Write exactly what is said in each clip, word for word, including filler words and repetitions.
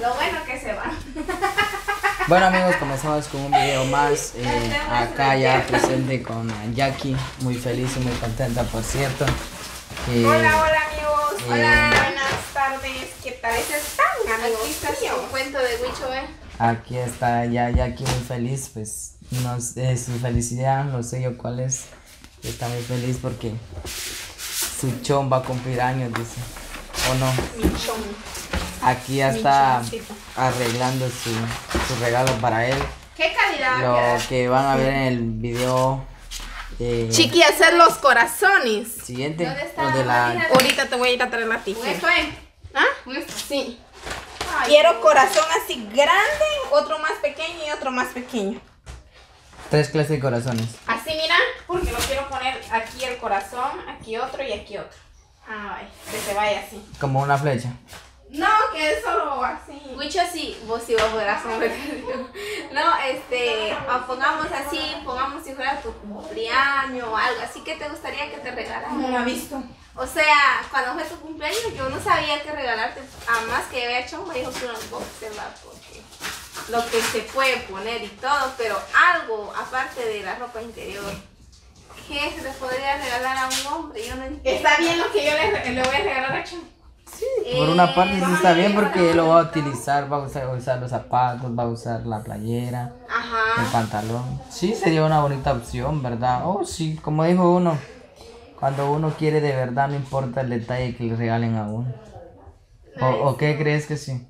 Lo bueno que se va. Bueno amigos, comenzamos con un video más. Eh, acá ya presente con Jackie, muy feliz y muy contenta, por cierto. Eh, hola, hola amigos. Eh, hola, buenas tardes. ¿Qué tal están, amigos? Aquí está su cuento de Huicho, ¿eh? Aquí está ya Jackie muy feliz, pues no sé su felicidad, no sé yo cuál es. Está muy feliz porque su chon va a cumplir años, dice. ¿O no? Mi chon. Aquí ya está arreglando su, su regalo para él. ¿Qué calidad? Lo que van a ver en el video eh, Chiqui, hacer los corazones. siguiente. ¿Dónde está? Donde la, Ahorita te voy a ir a traer la tijera. ¿Esto es? ¿Ah? ¿Esto? Sí. Ay, Quiero corazón así grande, otro más pequeño y otro más pequeño. tres clases de corazones. Así, mira, porque lo quiero poner aquí el corazón, aquí otro y aquí otro. Ay, que se vaya así. Como una flecha. No, que es solo así. Huicho sí, vos sí vas a poder hacer un recado. No, este, o pongamos así, pongamos si fuera tu cumpleaños o algo así que te gustaría que te regalaran. No lo ha visto. O sea, cuando fue tu cumpleaños yo no sabía qué regalarte, además que había hecho me dijo que un boxer, ¿verdad? Porque lo que se puede poner y todo, pero algo aparte de la ropa interior, ¿qué se le podría regalar a un hombre? Yo no entiendo. Está bien lo que yo le, le voy a regalar a Chon. Por una parte sí está bien Eh, porque él lo va a utilizar, va a usar, va a usar los zapatos, va a usar la playera, el Ajá. pantalón. Sí, sería una bonita opción, ¿verdad? Oh, sí, como dijo uno, cuando uno quiere de verdad no importa el detalle que le regalen a uno. ¿O, o qué crees que sí?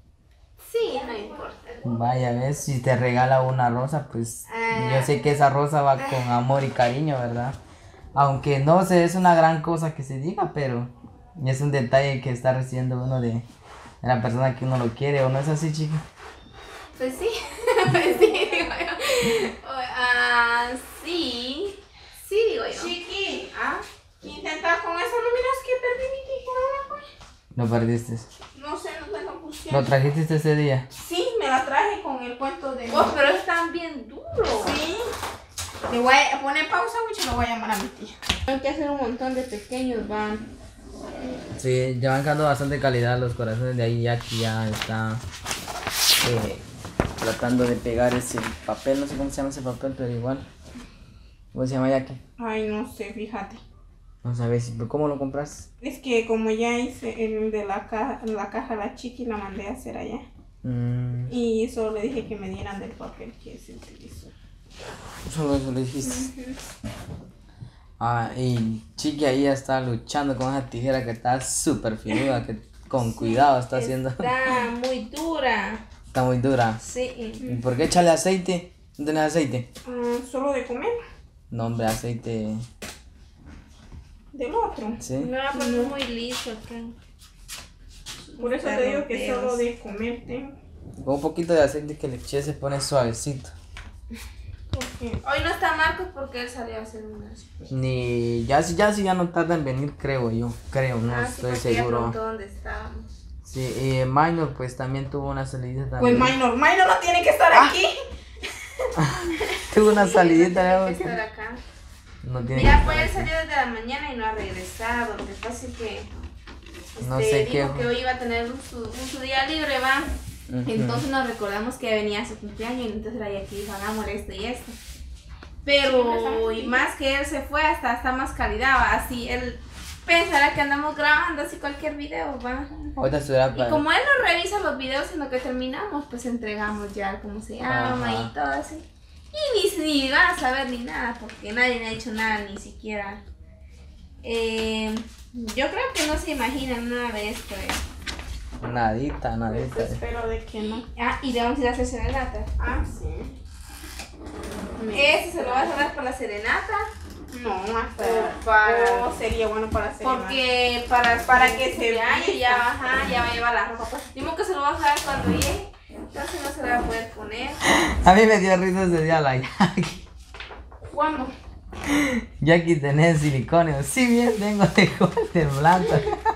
Sí, no importa. Vaya, ves, si te regala una rosa, pues Ah. yo sé que esa rosa va con amor y cariño, ¿verdad? Aunque no sé, es una gran cosa que se diga, pero es un detalle que está recibiendo uno de, de la persona que uno lo quiere, ¿o no es así, chica? Pues sí, pues sí, digo yo. O- Ah, sí, sí, digo yo. Chiqui, ¿ah? Intentar con eso, no miras que perdí mi tijera, pues. Lo perdiste. No sé, no tengo ¿Lo función. trajiste ese día? Sí, me la traje con el cuento de. Oh, pero están bien duros. Sí. Le voy a poner pausa, mucho, lo voy a llamar a mi tía. Hay que hacer un montón de pequeños, van. Sí, ya van quedando bastante calidad los corazones de ahí, ya que ya está eh, tratando de pegar ese papel, no sé cómo se llama ese papel, pero igual. ¿Cómo se llama Jackie? Ay, no sé, fíjate. No sabes, si- ¿cómo lo compras? Es que como ya hice el de la caja, la caja la Chiqui, la mandé a hacer allá. Mm, Y solo le dije que me dieran del papel que se utilizó. solo eso le dijiste. Ah, y Chiqui ahí ya está luchando con esa tijera que está súper finuda, que con cuidado está haciendo. Está muy dura. Está muy dura. Sí. ¿Y por qué echarle aceite? ¿No tenés aceite? Ah, solo de comer No, hombre, aceite. del otro. ¿Sí? Me va a poner muy liso acá. Por eso te digo que solo de comer tengo. Con un poquito de aceite que le eché se pone suavecito. Porque Hoy no está Marcos porque él salió a hacer una. Ni ya si ya si ya no tarda en venir, creo yo, creo, no Ah, sí, estoy porque ella seguro. preguntó dónde estábamos. Sí, y Minor pues también tuvo una salidita pues también. Minor, Minor no tiene que estar aquí. Tuvo una salidita, Tiene ¿no? que estar acá. No tiene Mira, que pues él estar aquí. salió desde la mañana y no ha regresado. Lo que pasa es que este, No sé dijo qué- que hoy iba a tener un su, un su día libre, va. Ujú. Entonces nos recordamos que venía a su cumpleaños y entonces era aquí dijo, hagamos esto y esto. Pero y más que él se fue, hasta está más calidad, va. Así él pensará que andamos grabando así cualquier video, va. Ahorita estuviera Y para. como él no revisa los videos en lo que terminamos, pues entregamos ya cómo se llama Ajá. y todo así. Y ni, ni van a saber ni nada, porque nadie me ha dicho nada, ni siquiera. Eh, yo creo que no se imaginan nada de esto. Eh. Nadita, nadita. Pues espero de que no. Ah, y le vamos a ir a hacer serenata. Ah, sí. ¿Ese se lo vas a dar por la serenata? No, hasta O para- o sería bueno para hacer. Porque para, Para su que se cumpleaños vista. ya, ajá, ya va a llevar la ropa. Pues, digo que se lo vas a dar cuando llegue, entonces no se la va a poder poner. A mí me dio risa ese día la Jackie. ¿Cuándo? Jackie tenés siliconio. Sí, bien, tengo de de blanco.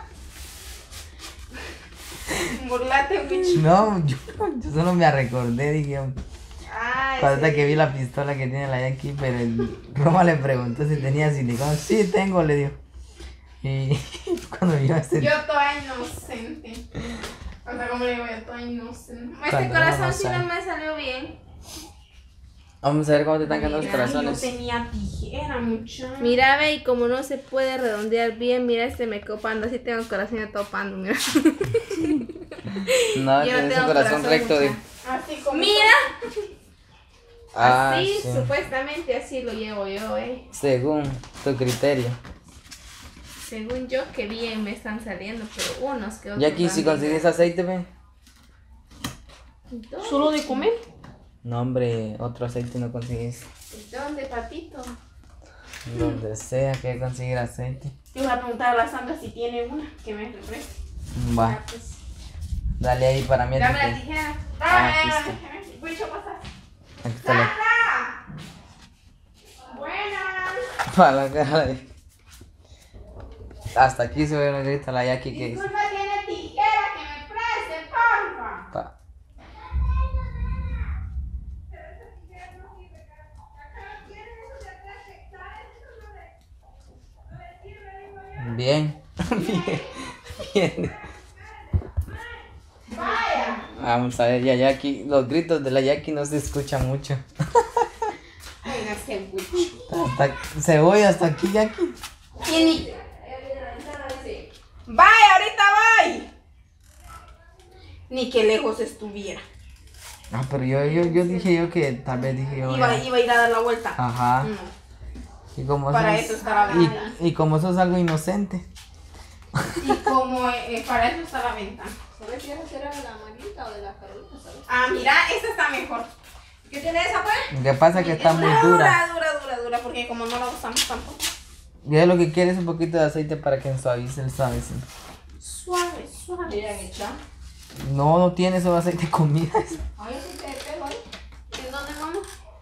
Burlate, bicho. No, yo, yo solo me recordé, dije. Ay, Cuando sí. que vi la pistola que tiene la Jackie, pero el Roma le preguntó si tenía silicona. Sí, tengo, le dijo. Y cuando vio este. Yo toda inocente. O sea, como ¿Cómo le digo yo? Ay, no sé. Este Cuando corazón uno sí sabe. no me salió bien. Vamos a ver cómo te están quedando los Mira, yo corazones. tenía tijera, muchacho. Mira, ve, y como no se puede redondear bien, mira, este me copando. Así tengo el corazón topando, mira. No, Yo no tienes tengo un corazón corazón, recto de. mucha. Así como. Mira, Ah, así, sí. supuestamente así lo llevo yo, eh. Según tu criterio. Según yo, que bien me están saliendo, pero unos que otros. Y aquí si van consigues aceite, ve. bien. ¿Dónde? Solo de comer. No, hombre, otro aceite no consigues. ¿Dónde, papito? Donde sea que conseguir aceite. Te voy a preguntar a la Sandra si tiene una que me refresque. Va, Ah, pues, dale ahí para mí. dame la Aquí tijera. Ah, aquí está. Bicho, pasa. está la. Buenas. Para la cara de. Hasta aquí se ve una grita la Jackie que dice. Disculpa, tiene tijera que me preste, porfa. Pa. Bien. Bien. Bien. Vaya. Vamos a ver, ya Jackie. Los gritos de la Jackie no se escuchan mucho. Venga, este bicho. Hasta, se voy hasta aquí, Jackie. Tiene. Vaya, ahorita voy. Ni que lejos estuviera. Ah, pero yo, yo, yo dije yo que tal vez dije yo. Iba, ya. iba a ir a dar la vuelta. Ajá. No. Y como Para sos- eso está la ventana. y, y como sos algo inocente. Y como eh, para eso está la ventana. ¿Sabes si esa será de la Marita o de la Carolina? ¿Sabes? Ah, mira, esta está mejor. ¿Qué tiene esa, pues? Lo que pasa es que está muy dura. Dura, dura, dura, dura, porque como no la usamos tampoco. Y es lo que quiere es un poquito de aceite para que suavice el suavecito. Suave, suave. Miren, hecha. No, no tiene solo aceite de comida. Ay, aceite de pelo ahí. ¿En dónde, mamá?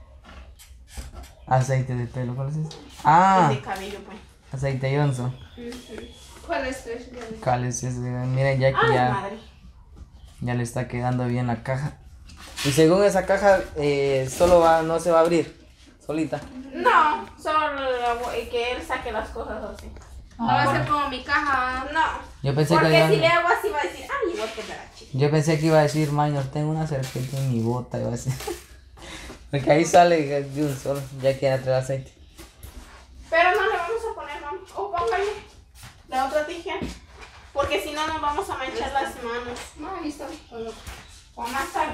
Aceite de pelo, ¿cuál es eso? Ah, Es de cabello, pues. aceite Johnson. ¿Cuál es ese? ¿Cuál es ese? Miren, ya que Ay, ya, madre. ya le está quedando bien la caja. Y según esa caja, eh, solo va, no se va a abrir, solita. No, solo la- eh, que él saque las cosas así. No va a ser como mi caja. No. Yo pensé que Porque había- si le hago así va a decir, ay, igual que la chica. Yo pensé que iba a decir, Maño, tengo una serpiente en mi bota, iba a decir. Porque ahí sale de un solo, ya que ya trae aceite. Pero no le vamos a poner, mamá. O póngale la otra tijera. Porque si no, nos vamos a manchar las manos. No, ahí está. O más tarde.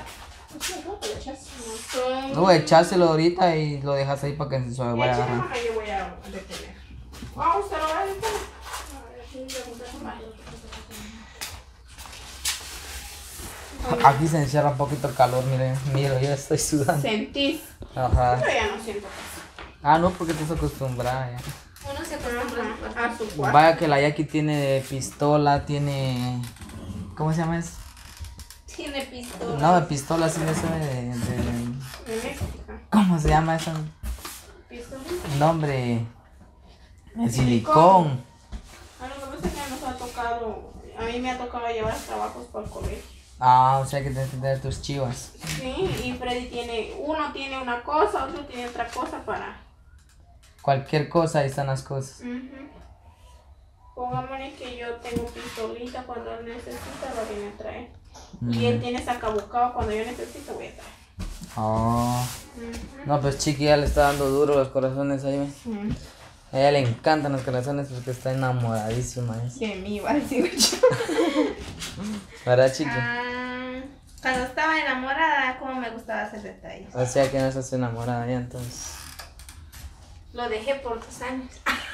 No, No, echárselo ahorita y lo dejas ahí para que se suave vaya Échale, agarrando. mamá, yo voy a detener. Vamos, usted lo va a detener. Vale. Aquí se encierra un poquito el calor, miren, miro, yo estoy sudando. Sentís. Ajá. Yo ya no siento casi. Ah, no, porque estás acostumbrada ya. Uno se acostumbra. A su cuarto. Vaya que la Jackie tiene pistola, tiene... ¿Cómo se llama eso? Tiene pistola. No, de pistola, sí, eso de... de- En México. ¿Cómo se llama eso? Pistolita. Nombre... El Silicón. silicón. A lo que pasa es que nos ha tocado, a mí me ha tocado llevar trabajos por el colegio. Ah, o sea que tienes que tener tus chivas. Sí, y Freddy tiene, uno tiene una cosa, otro tiene otra cosa para... Cualquier cosa, ahí están las cosas. Ujú. Pongámosle que yo tengo pistolita cuando él necesita, lo viene a traer. Y él tiene sacabucado cuando yo necesito, voy a traer. Oh. Ujú. No, pues Chiqui ya le está dando duro los corazones ahí, ¿ve? Mm. A ella le encantan los corazones porque está enamoradísima. ¿eh? De mí, va a decir yo. ¿Verdad, Chiqui? Ah, cuando estaba enamorada, cómo me gustaba hacer detalles. O sea que no estás enamorada ya entonces. Lo dejé por dos años.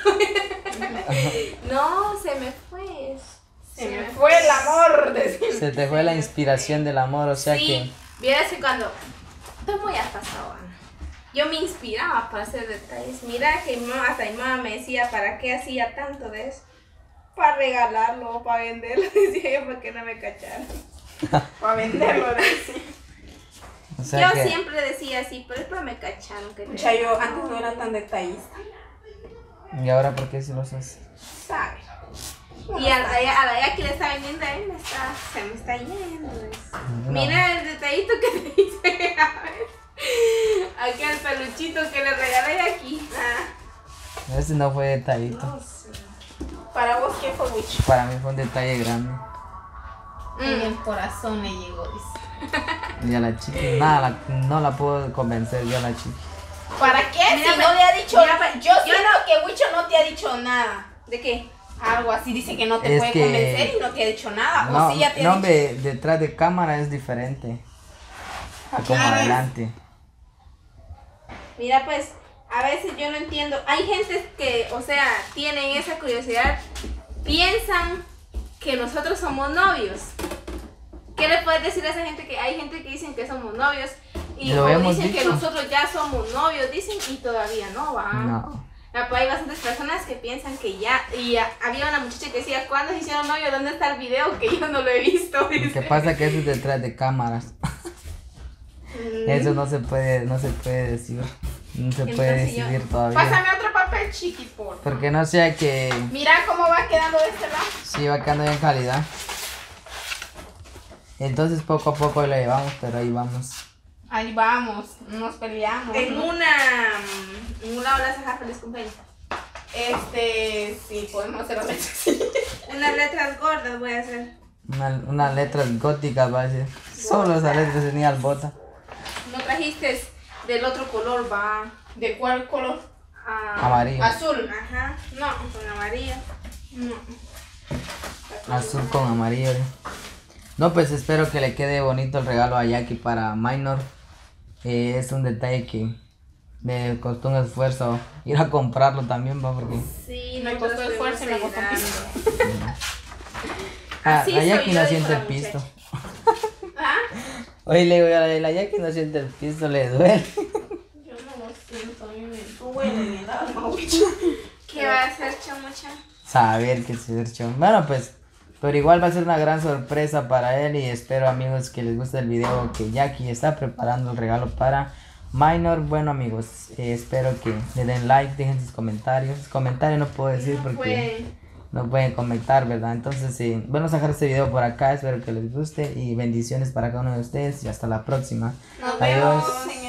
No, se me fue. Se me fue el amor. de- Se te fue la inspiración del amor, o sea Sí, vieras que cuando. Estoy muy pasado, Ana. Yo me inspiraba para hacer detalles. Mira que mi mamá, hasta mi mamá me decía, ¿para qué hacía tanto de eso? Para regalarlo o para venderlo. Decía yo, para que no me cacharan. Para venderlo, decía. que... O sea Yo que... siempre decía así, pero después me cacharon. Que Mucha, yo antes no era tan detallista. ¿Y ahora por qué si lo haces? ¿Sabes? Y a la, a la ya que le está vendiendo a él, me está, se me está yendo. eso. No. Mira el detallito que te hice. A ver. Aquel peluchito que le regalé aquí. Ah. Ese no fue detallito. No sé. Para vos, ¿qué fue, Wicho? Para mí fue un detalle grande. En el corazón le llegó, dice. Y a la chiqui, nada, la- no la puedo convencer yo a la chiqui. ¿Para qué? Mira, si pues, no le ha dicho mira, nada. pues, Yo yo siento no- que Wicho no te ha dicho nada. ¿De qué? Algo así, dice que no te Es puede que- convencer y no te ha dicho nada. No, o sí ya te ha no, dicho. hombre, detrás de cámara es diferente. A como Ah. adelante. Mira, pues, a veces yo no entiendo. Hay gente que, o sea, tienen esa curiosidad, piensan que nosotros somos novios. ¿Qué le puedes decir a esa gente? Que hay gente que dicen que somos novios y Lo o hemos dicen que dicho. nosotros ya somos novios, dicen, y todavía no va. No. Ah, pues hay bastantes personas que piensan que ya, y ah, había una muchacha que decía, ¿cuándo se hicieron novios? ¿Dónde está el video? Que yo no lo he visto. Lo que pasa es que eso es detrás de cámaras. Eso no se puede, no se puede decir. No se puede Entonces yo- decidir todavía. Pásame otro papel chiqui, por favor. Porque no sea que Mira cómo va quedando de este lado. sí va quedando bien calidad. Entonces poco a poco lo llevamos, pero ahí vamos. Ahí vamos, nos peleamos. En ¿no? una, en un lado le vas a dejar feliz cumpleaños. Este, sí, podemos hacer las letras así. Unas letras gordas voy a hacer. Una, unas letras góticas va a decir. Solo esas letras tenía al bota. No trajiste del otro color, va. ¿De cuál color? Ah, Amarillo. Azul. Ajá, No, con amarillo. no. Azul con amarillo. ¿eh? No, pues espero que le quede bonito el regalo a Jackie para Minor. Eh, es un detalle que me costó un esfuerzo ir a comprarlo también, va, porque Sí, Me nosotros costó esfuerzo y me estuvimos costó esperando. a, Así a soy Jackie yo, no dijo siente la el pisto. muchacha. ¿Ah? Oye, le digo a la, la Jackie no siente el pisto, le duele. Yo no lo siento, a mí me duele en el alma, Wicho. ¿Qué va a hacer, chamucha? Saber que se hecho. Bueno, pues, pero igual va a ser una gran sorpresa para él y espero, amigos, que les guste el video que Jackie está preparando el regalo para Minor. Bueno, amigos, eh, espero que le den like, dejen sus comentarios. Comentarios no puedo decir No porque puede. no pueden comentar, ¿verdad? Entonces, eh, vamos a dejar este video por acá. Espero que les guste y bendiciones para cada uno de ustedes y hasta la próxima. Nos Adiós. vemos en